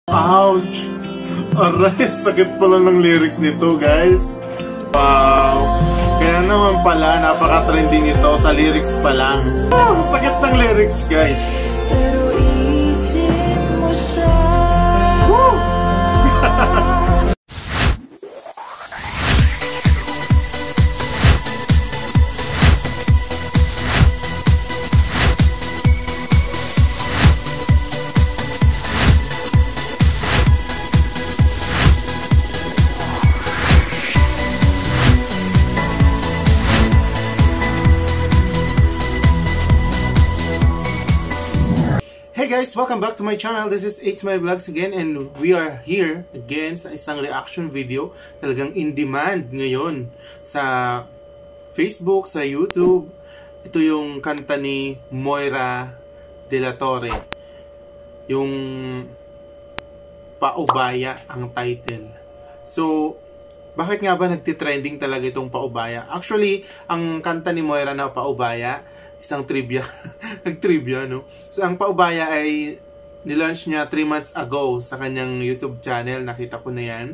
Ouch! Aray, sakit pala ng lyrics nito, guys. Wow! Kaya naman pala, napaka-trending nito sa lyrics pa lang. Sakit ng lyrics, guys. Pero isip mo siya. Hey guys, welcome back to my channel. This is It's My Vlogs again, and we are here again sa isang reaction video. Talagang in demand ngayon sa Facebook, sa YouTube. Ito yung kanta ni Moira De La Torre. Yung Paubaya ang title. So, bakit nga ba nagtitrending talaga itong Paubaya? Actually, ang kanta ni Moira na Paubaya, isang trivia. Nag-trivia, no? So, ang Paubaya ay nilaunch niya 3 months ago sa kanyang YouTube channel. Nakita ko na yan.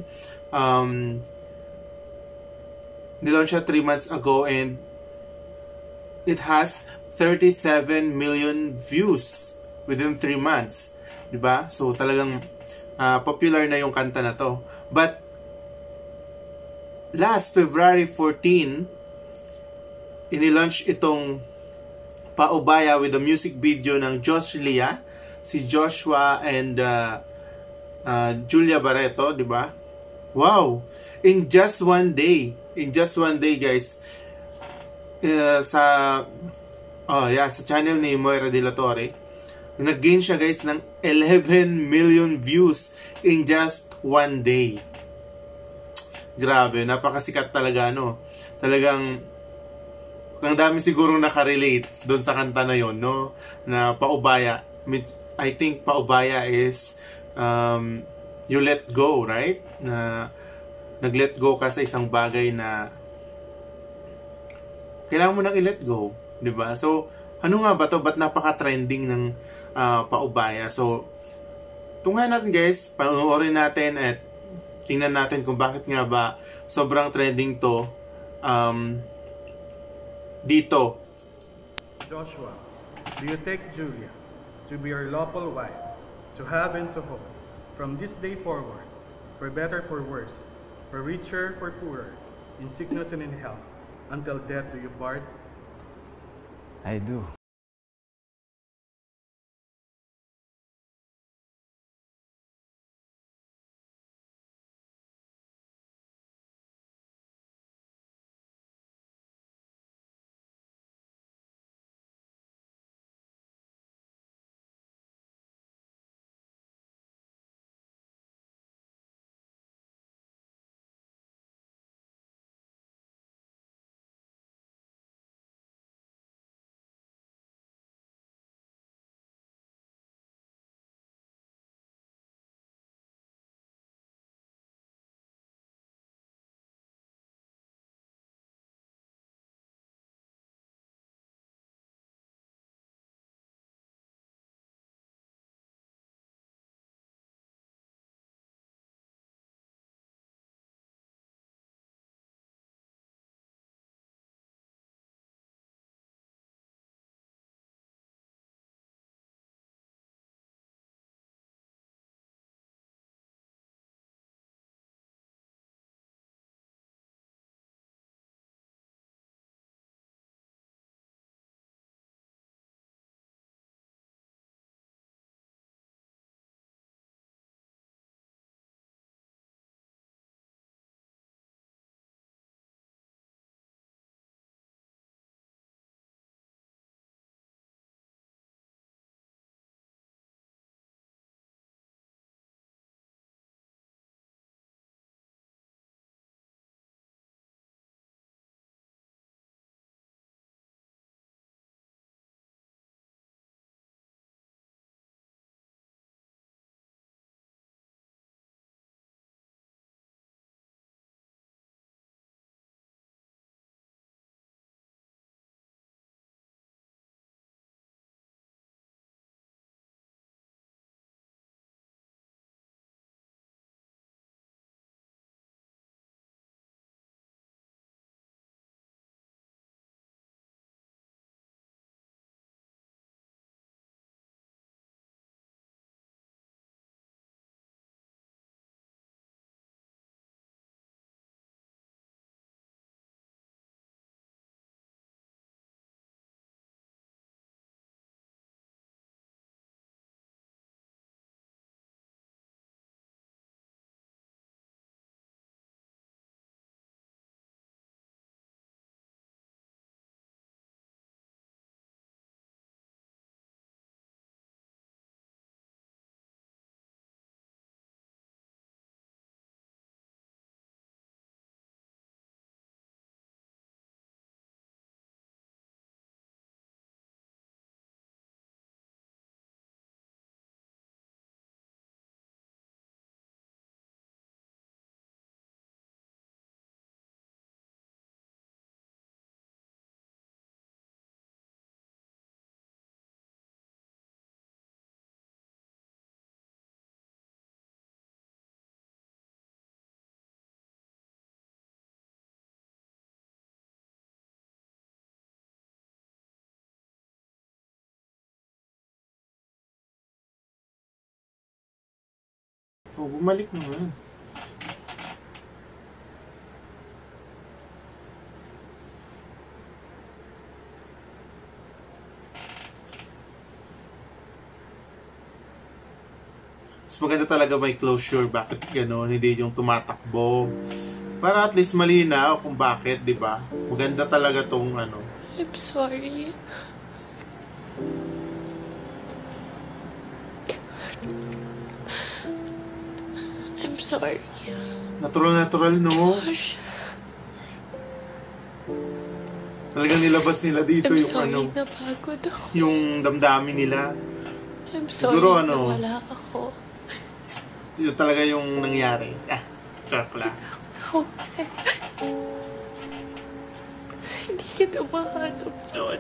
Nilaunch siya 3 months ago and it has 37 million views within 3 months. Diba? So, talagang popular na yung kanta na to. But, last February 14, inilaunch itong Paubaya with a music video ng Josh Lia, si Joshua and Julia Barreto, di ba? Wow! In just one day, guys, sa channel ni Moira De La Torre, nag-gain siya, guys, ng 11 million views in just one day. Grabe, napakasikat talaga, no? Talagang ang dami sigurong nakarelate doon sa kanta na yon, no? Na Paubaya. I think Paubaya is you let go, right? Na nag-let go ka sa isang bagay na kailangan mo nang i-let go, 'di ba? So, ano nga ba 'to? Ba't napaka-trending ng Paubaya? So, tunghayan natin, guys, panoorin natin at tingnan natin kung bakit nga ba sobrang trending 'to. Dito. Joshua, do you take Julia to be your lawful wife, to have and to hold, from this day forward, for better, for worse, for richer, for poorer, in sickness and in health, until death do you part? I do. Oh, bumalik naman. Mas maganda talaga may closure. Bakit gano'n? Hindi yung tumatakbo. Para at least malinaw kung bakit, di ba? Maganda talaga tong ano. I'm sorry. I'm sorry. Natural, no? Gosh, Talagang nilabas nila dito I'm yung sorry ano, napagod ako. yung damdamin nila. I'm sorry Siguro, na ano, wala ako. Ito talaga yung nangyari. Joke lang. Ako kasi hindi kita mahanap noon.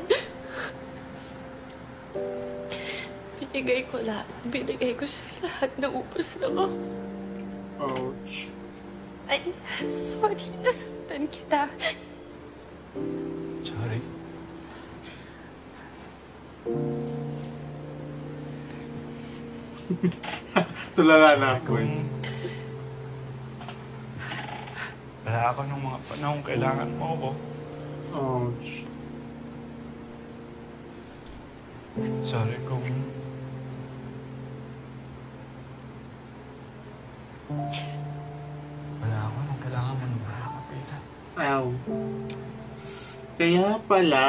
Binigay ko lahat. Binigay ko sa lahat. Naubos lang ako. Ouch. Ay, sorry. Nasaktan kita. Sorry. Tulala na ako. Wala ako nung mga panahon kailangan mo ako. Ouch. Sorry kung... Wala ako nung kailangan mo nung makakapitan. Ow. Kaya pala.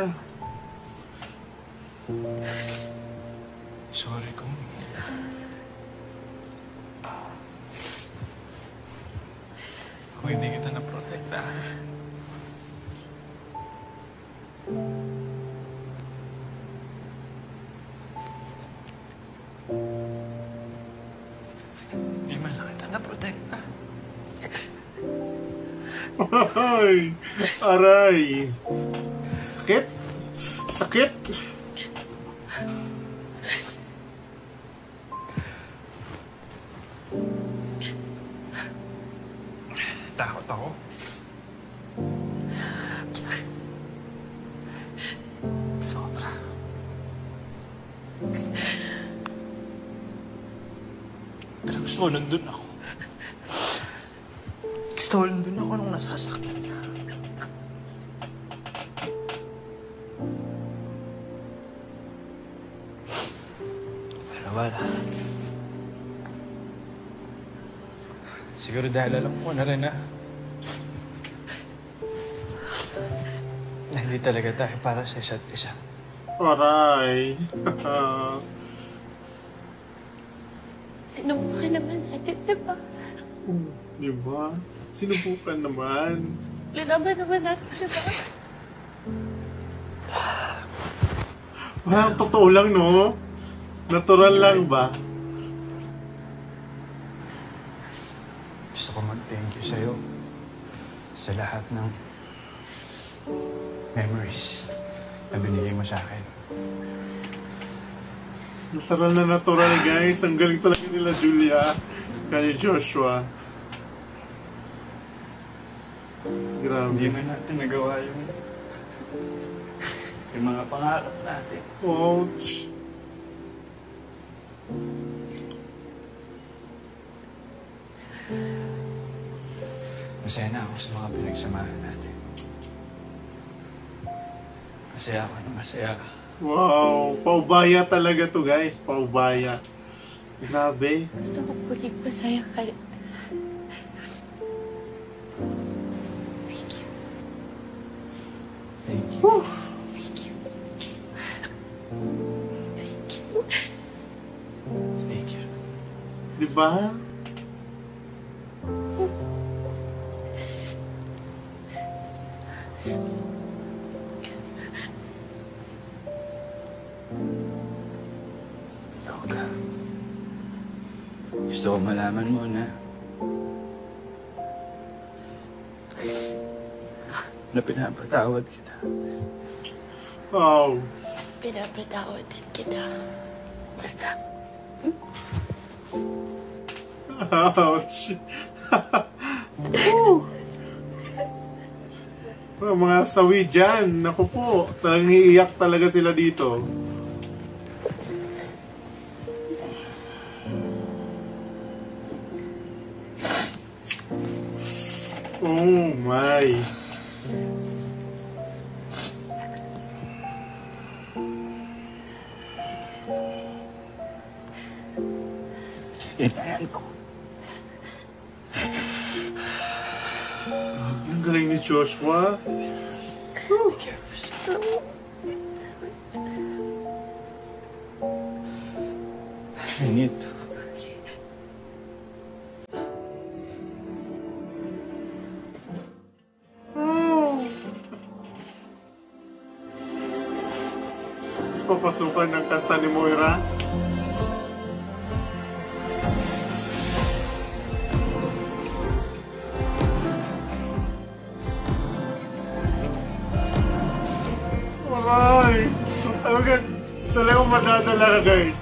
Sorry kung... Kung hindi kita naprotektahan. Hindi man lang kita naprotektahan. Ay, aray. Sakit. Sakit. Takot ako. Sobra. Pero gusto ko nandun ako. Gusto ko nandun ako nung nasasaktan niya. Pero wala. Siguro dahil alam ko na rin na hindi talaga tayo para sa isa't isa. Aray. Sinubukan naman natin, diba? Diba? Sinubukan naman. Lalaban naman natin, diba? Parang totoo lang, no? Natural lang ba? Gusto ko mag-thank you sa'yo sa lahat ng memories na binigay mo sa akin. Natural, guys. Ang galing talaga nila Julia kay Joshua. Hindi Grabe. man natin nagawa yung mga pangarap natin. Ouch. Masaya na ako sa mga pinagsamahan natin. Masaya ako na masaya ka. Wow. Paubaya talaga to, guys. Paubaya. Grabe. Gusto ko maging masaya ka rin. Thank you. Thank you. Whew. Thank you. Thank you. Thank you. Diba? Olga, gusto ko malaman mo na pinapatawad kita. Wow. Pinapatawad din kita. Ouch. Whew. Mga sawi dyan. Naku po. Talagang iiyak talaga sila dito. Oh my. Inayan ko. Ang galing ni Joshua. I need to. Papasukan ng kanta ni Moira. Ay! Talagang madadala ka, guys.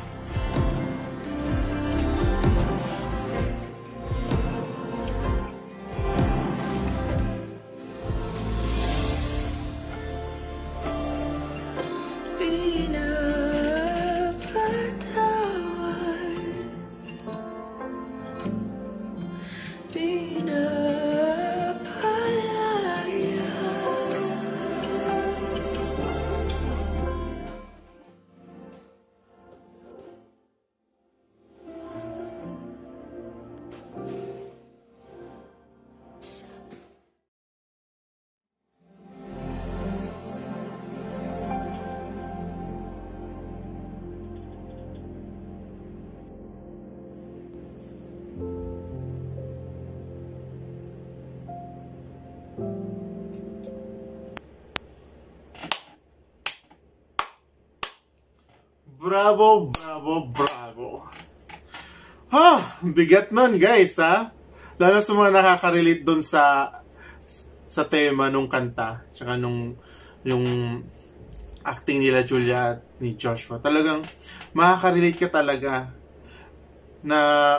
Bravo, bravo, bravo. Ha! Bigat nun, guys, ha? Lalo sa mga nakaka-relate dun sa tema nung kanta. Tsaka nung yung acting nila Julia at ni Joshua. Talagang makaka-relate ka talaga na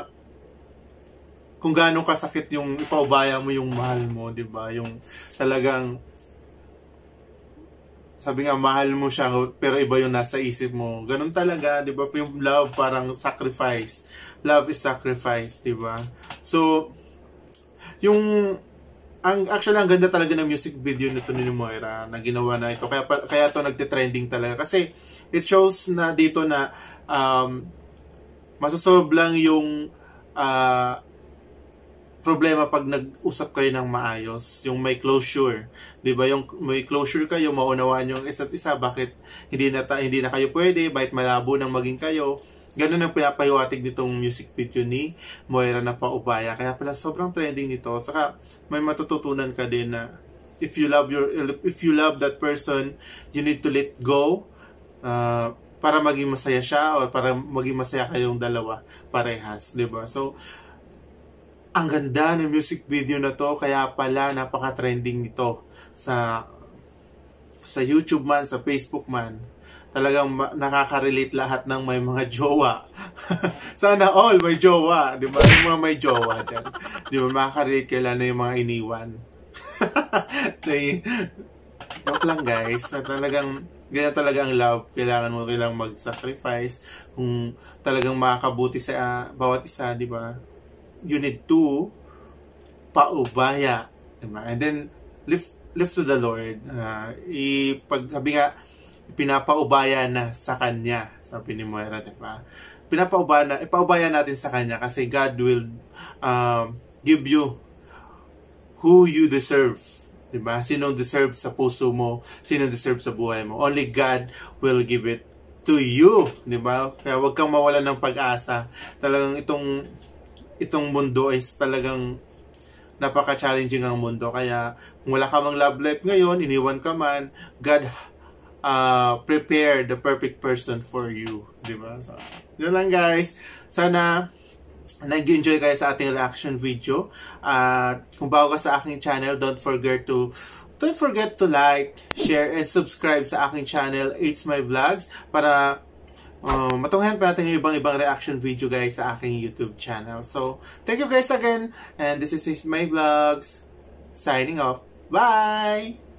kung gaano kasakit yung ipaubaya mo yung mahal mo, di ba? Yung talagang sabi nga, mahal mo siya, pero iba yung nasa isip mo. Ganun talaga, di ba? Yung love, parang sacrifice. Love is sacrifice, di ba? So, actually, ang ganda talaga ng music video nito ni Moira na ginawa na ito. Kaya ito nagte-trending talaga. Kasi, it shows na dito na masosolve lang yung problema pag nag-usap kayo ng maayos, yung may closure, 'di ba? Yung may closure kayo, maunawaan yung isa't isa, bakit hindi na kayo pwede, bakit malabo nang maging kayo. Ganun ang pinapahiwatig nitong music video ni Moira na Paubaya. Kaya pala sobrang trending nito. Saka may matututunan ka din na if you love that person, you need to let go para maging masaya siya or para maging masaya kayong dalawa parehas, 'di ba? So ang ganda ng music video na to, kaya pala napaka-trending nito sa YouTube man, sa Facebook man. Talagang nakaka-relate lahat ng may mga jowa. Sana all may jowa, di ba? Yung mga may jowa dyan. Di ba? Makaka-relate kailan na yung mga iniwan. Joke lang, guys. Talagang ganyan talaga ang love. Kailangan mag-sacrifice. Kung talagang makakabuti sa bawat isa, di ba? You need to paubaya, diba? And then lift to the Lord. Sabi nga, pinapaubaya na sa Kanya, sabi ni Moira, diba? Ipaubaya natin sa Kanya kasi God will give you who you deserve, diba? Sino deserve sa puso mo, sino deserve sa buhay mo. Only God will give it to you, diba? Kaya huwag kang mawalan ng pag-asa. Talagang itong mundo ay talagang napaka-challenging ang mundo. Kaya kung wala ka mang love life ngayon, iniwan ka man, God prepare the perfect person for you. Diba? So, yun lang, guys. Sana nag-enjoy kayo sa ating reaction video. Kung bago ka sa aking channel, don't forget to like, share, and subscribe sa aking channel, It's My Vlogs, para matunghayan pa natin yung ibang reaction video, guys, sa aking YouTube channel. So, thank you guys again, and this is My Vlogs, signing off. Bye!